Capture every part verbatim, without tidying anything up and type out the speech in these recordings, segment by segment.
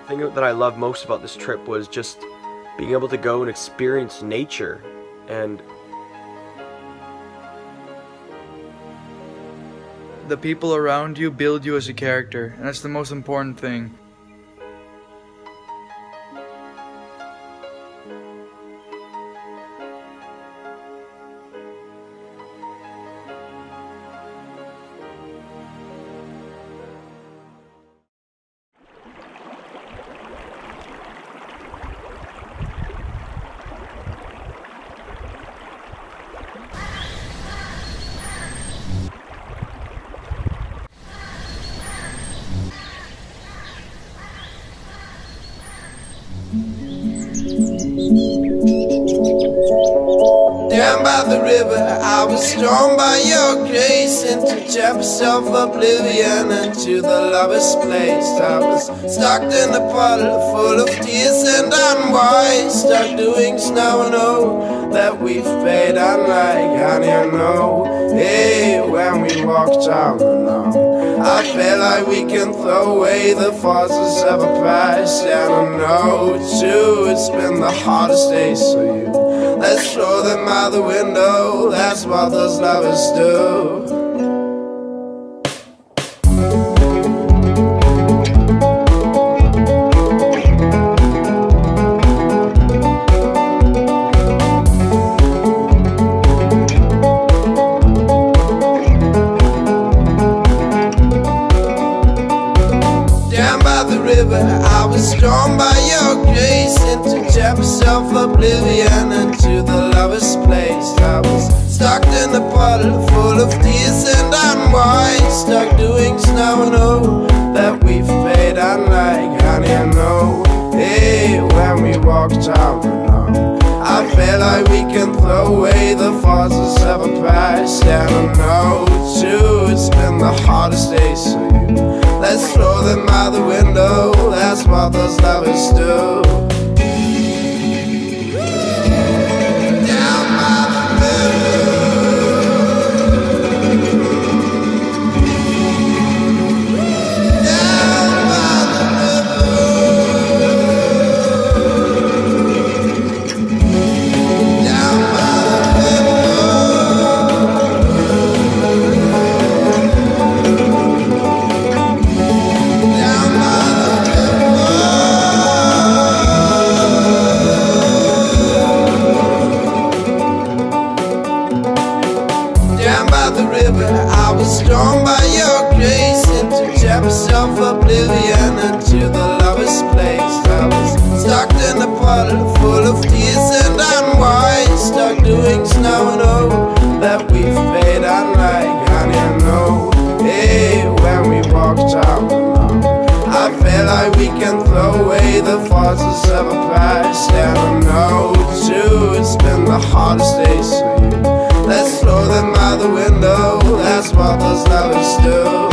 thing that I love most about this trip was just being able to go and experience nature. And the people around you build you as a character, and that's the most important thing. Down by the river, I was drawn by your grace into depths of oblivion, into the lover's place. I was stuck in a puddle full of tears and unwise, stuck doing snow and oh, that we've paid unlike honey and oh. Hey, when we walked down the now, I feel like we can throw away the forces of a past. And I know too, it's been the hardest days for you. Let's throw them out the window, that's what those lovers do. I was drawn by your grace into depths of oblivion, into the lover's place. I was stuck in a puddle full of tears and unwise, stuck doing snow and oh, that we've paid unlike honey and oh. Hey, when we walked out alone, I feel like we can throw away the forces of a past. And I know too, it's been the hardest days for you. Let's throw them out the window, that's what those lovers do. Down by the Down by the Down by I was drawn by your grace into depths of oblivion, into the lover's place. I was stuck in a puddle full of tears and unwise, stuck doing snow and oh, that we've paid unlike honey and oh. Hey, when we walked out alone, I feel like we can throw away the forces of a past. And I know too, it's been the hardest days for you. Let's throw them out the window, that's what those lovers do.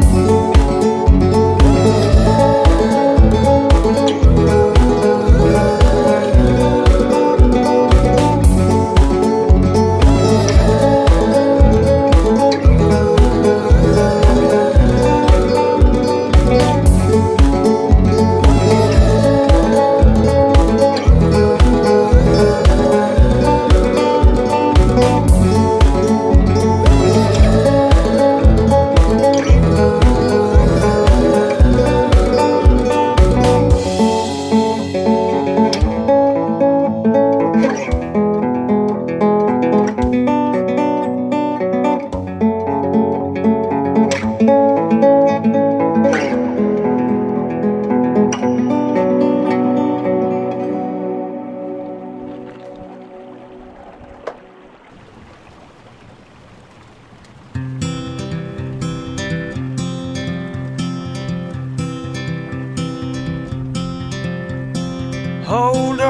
Hold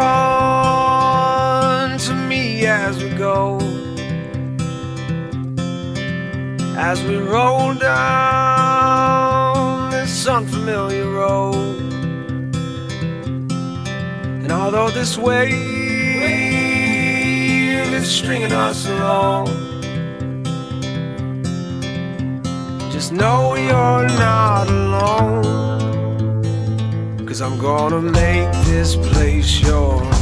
on to me as we go, as we roll down this unfamiliar road. And although this wave is stringing us along, just know you're not alone. 'cause I'm gonna make this place yours.